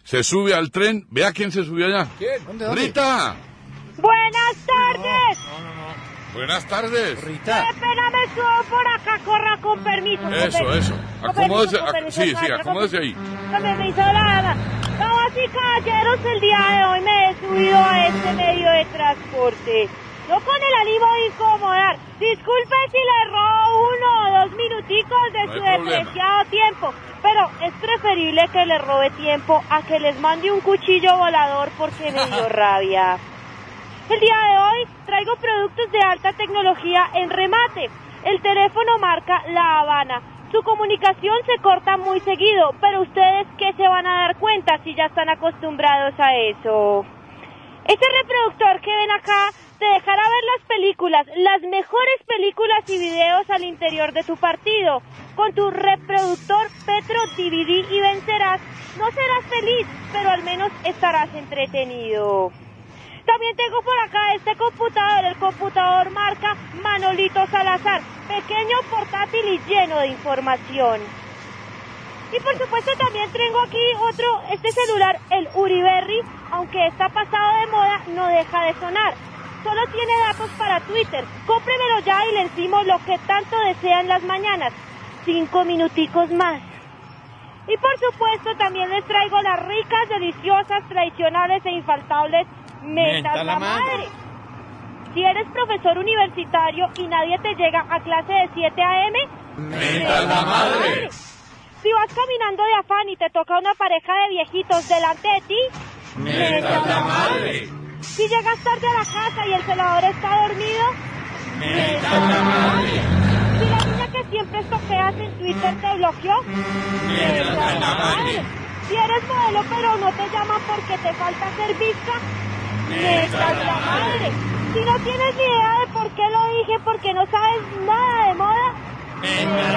se sube al tren. Vea quién se subió allá. ¿Quién? ¿Dónde? ¡Rita! Buenas tardes. Buenas tardes. Rita. Qué pena me subo por acá, corra con permiso. Eso. Acomódese, sí, acomódese ahí. Con permiso, la damas y caballeros, el día de hoy me he subido a este medio de transporte. No con el ánimo de incomodar. Disculpe si le robo 1 o 2 minuticos de su despreciado tiempo, pero es preferible que le robe tiempo a que les mande un cuchillo volador porque me dio rabia. El día de hoy traigo productos de alta tecnología en remate. El teléfono marca La Habana. Su comunicación se corta muy seguido, pero ustedes ¿qué se van a dar cuenta si ya están acostumbrados a eso? Este reproductor que ven acá te dejará ver las películas, las mejores películas y videos al interior de tu partido. Con tu reproductor Petro DVD y vencerás. No serás feliz, pero al menos estarás entretenido. También tengo por acá este computador, el computador marca Manolito Salazar, pequeño, portátil y lleno de información. Y por supuesto también tengo aquí este celular, el Uriberri, aunque está pasado de moda, no deja de sonar. Solo tiene datos para Twitter. Cómpremelo ya y le encimo lo que tanto desean las mañanas. 5 minuticos más. Y por supuesto también les traigo las ricas, deliciosas, tradicionales e infaltables Menta la Madre. Si eres profesor universitario y nadie te llega a clase de 7 a.m., Menta la Madre. Si vas caminando de afán y te toca una pareja de viejitos delante de ti, Menta la Madre. Si llegas tarde a la casa y el celador está dormido, Menta la Madre. Si la niña que siempre toqueas en Twitter te bloqueó, Menta la Madre. Si eres modelo pero no te llaman porque te falta ser vista, menta la madre. Si no tienes ni idea de por qué lo dije, porque no sabes nada de moda, Menta